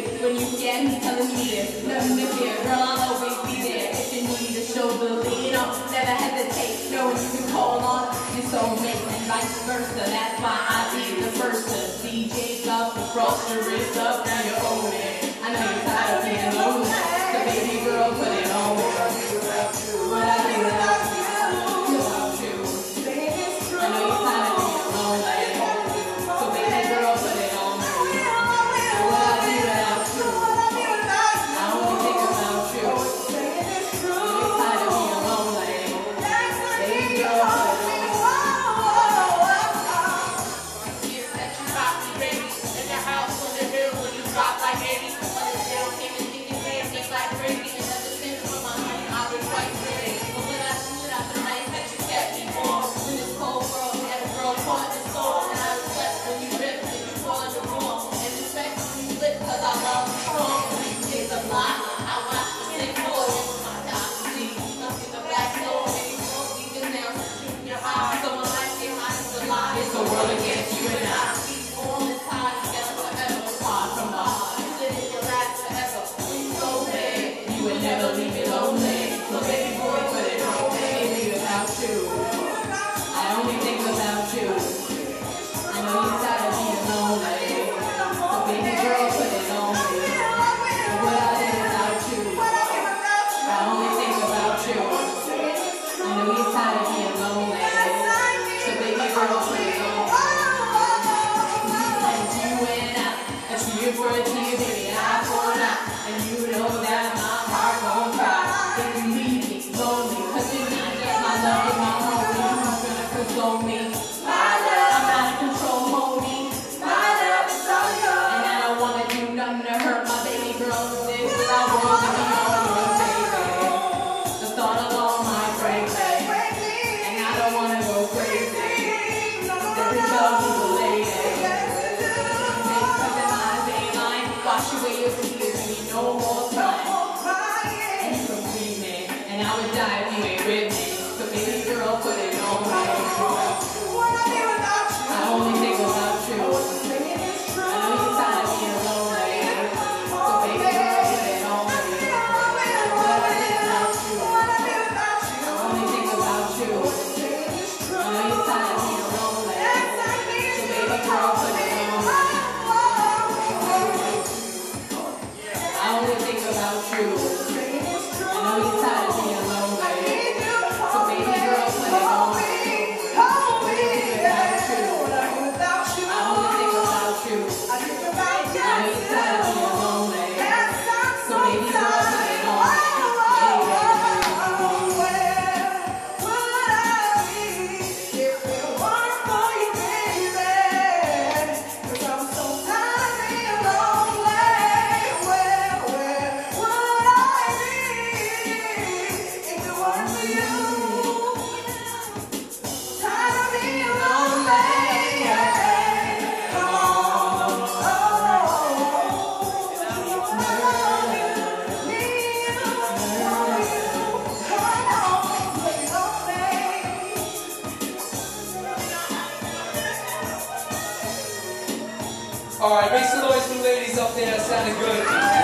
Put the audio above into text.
When you scared, he's telling me this. Nothing to fear, girl, I'll always be there. If you need to show the lead, never hesitate. Knowing you can call on your soulmate and vice versa. That's why I be the first to DJ up and cross your wrist up. Now you own it. I know you're tired of being lonely. So baby girl, put it on. What I do without you. I know you're tired of being lonely. So baby girl, put it on. What I do without you. I only think about you. You're tired of being lonely. Baby girl, put it on. It's the world against you and I. All the time together forever, apart from my heart. You live in your life forever. When you go there, you would never leave me lonely. So baby boy, put it on. Baby, without you, I only think about you. I know you're tired of being lonely. So baby girl, put it on me. But what I do without you, I only think about you. I know you're tired of being lonely. So baby girl, put it on. You for a tear, baby, I pour out. And you know that my heart won't cry. If you leave me lonely, cause you need just my love and my homie. Who's gonna console me? My love, I'm out of control, homie. My love is all yours. And I don't wanna do nothing to hurt my baby girl. This is I want to be all yours, baby. The thought alone might break me. And I don't wanna go crazy. Every love is a lady. Wash away your tears, and you no more crying. And you can free me, and I would die if you ain't with me. So baby girl, put it on me. I only think about you. I know you're tired of being lonely. So baby girl, put it on me. What I think about you. I only think about you. I know you're tired of being lonely. So baby girl, put it on me. I only think about you. I know you're tired of being lonely. So baby girl, put it on me. I only think about you. I know you're tired of being lonely. So baby girl, put it on me. Alright, make some noise for the ladies up there, that sounded good.